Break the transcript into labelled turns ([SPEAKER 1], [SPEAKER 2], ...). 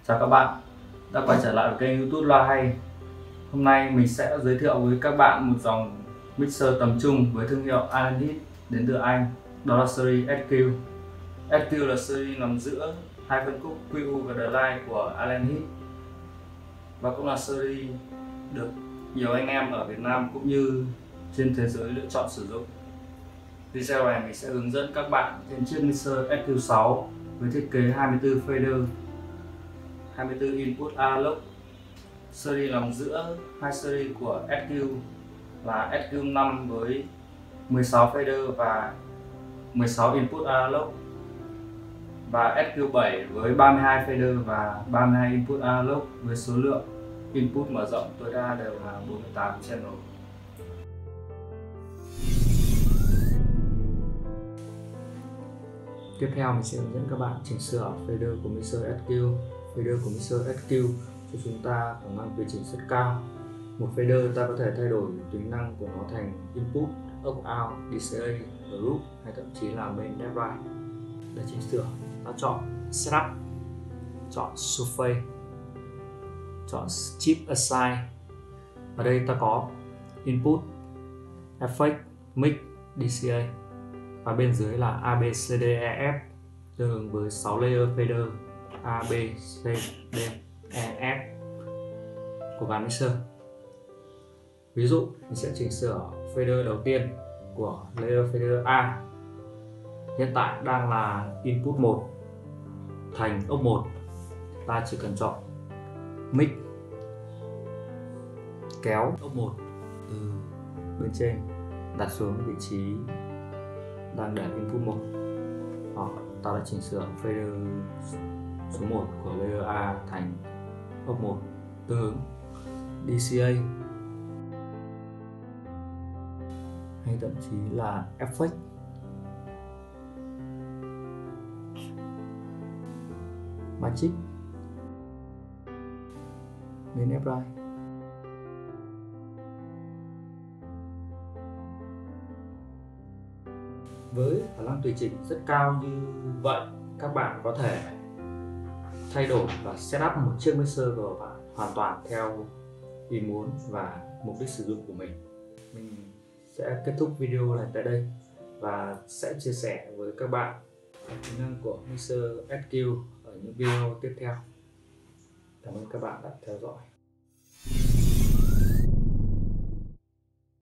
[SPEAKER 1] Chào các bạn đã quay trở lại với kênh YouTube Loa Hay. Hôm nay mình sẽ giới thiệu với các bạn một dòng mixer tầm trung với thương hiệu Allen Heath đến từ Anh. Đó là series SQ. SQ là series nằm giữa hai phân khúc QU và The Line của Allen Heath, và cũng là series được nhiều anh em ở Việt Nam cũng như trên thế giới lựa chọn sử dụng. Video này mình sẽ hướng dẫn các bạn trên chiếc mixer SQ6 với thiết kế 24 fader, 24 input analog. Series nằm giữa hai series của SQ là SQ5 với 16 fader và 16 input analog, và SQ7 với 32 fader và 32 input analog với số lượng input mở rộng tối đa đều là 48 channel. Tiếp theo mình sẽ hướng dẫn các bạn chỉnh sửa fader của mixer SQ. Fader của mixer SQ cho chúng ta khả năng tùy chỉnh rất cao. Một fader ta có thể thay đổi tính năng của nó thành input, up out, DCA, group hay thậm chí là main left right. Để chỉnh sửa, ta chọn setup, chọn surface, chọn chip assign. Ở đây ta có input, effect, mix, DCA, và bên dưới là A, B, C, D, E, F tương ứng với 6 layer fader A, B, C, D, E, F của ván mixer. Ví dụ mình sẽ chỉnh sửa fader đầu tiên của layer fader A, hiện tại đang là input 1 thành up 1. Ta chỉ cần chọn mix, kéo up 1 từ bên trên đặt xuống vị trí đang để input 1. Hoặc ta đã chỉnh sửa fader số 1 của layer A thành up 1 tương ứng DCA, hay thậm chí là effect, magic, main left right. Với khả năng tùy chỉnh rất cao như vậy, các bạn có thể thay đổi và setup một chiếc mixer của bạn hoàn toàn theo ý muốn và mục đích sử dụng của mình. Mình sẽ kết thúc video này tại đây và sẽ chia sẻ với các bạn tính năng của mixer SQ ở những video tiếp theo. Cảm ơn các bạn đã theo dõi.